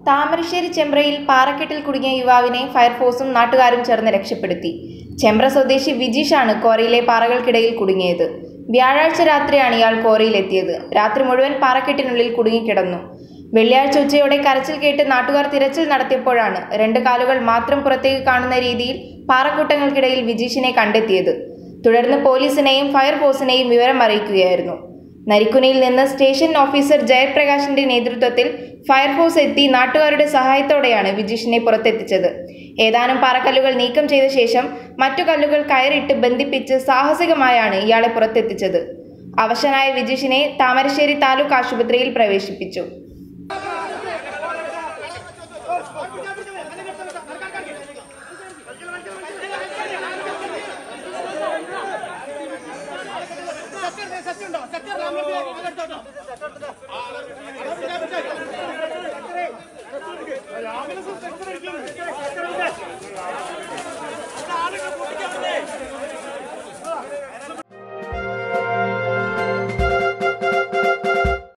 താമരശ്ശേരി ചെമ്പ്രയിൽ പാറക്കെട്ടിൽ കുടുങ്ങിയ യുവാവിനെ ഫയർഫോഴ്സും നാട്ടുകാരും ചേർന്ന് രക്ഷപ്പെടുത്തി. ചെമ്പ്ര സ്വദേശി വിജീഷാണ് ക്വാറിയിലെ പാറകൾക്കിടയിൽ കുടുങ്ങിയത്. വ്യാഴാഴ്ച രാത്രിയാണ് ഇയാൾ ക്വാറിയിലെത്തിയത്. രാത്രി മുഴുവൻ പാറക്കെട്ടിനുള്ളിൽ കുടുങ്ങിക്കിടന്നു. വെള്ളിയാഴ്ച ഉച്ചയോടെ കരച്ചിൽ കേട്ട് നാട്ടുകാർ തിരച്ചിൽ നടത്തിയപ്പോഴാണ് 2 കാലുകൾ മാത്രം പുറത്തേക്ക് കാണുന്ന രീതിയിൽ പാറക്കൂട്ടങ്ങൾക്കിടയിൽ വിജീഷിനെ കണ്ടെത്തിയത്. തുടർന്ന് പോലീസിനെയും ഫയർഫോഴ്സിനെയും വിവരം അറിയിക്കുകയായിരുന്നു. നരിക്കുനിയിൽ നിന്ന് സ്റ്റേഷൻ ഓഫീസർ ജയപ്രകാശിന്റെ നേതൃത്വത്തിൽ ഫയർഫോഴ്സ് എത്തി നാട്ടുകാരുടെ സഹായത്തോടെയാണ് വിജീഷിനെ പുറത്തെത്തിച്ചത്. ഏതാനും പാറക്കല്ലുകൾ നീക്കം ചെയ്ത ശേഷം മറ്റു കല്ലുകൾ കയറിട്ട് ബന്ധിപ്പിച്ച് സാഹസികമായാണ് ഇയാളെ പുറത്തെത്തിച്ചത്. അവശനായ വിജീഷിനെ താമരശ്ശേരി താലൂക്ക് ആശുപത്രിയിൽ പ്രവേശിപ്പിച്ചു. सत्य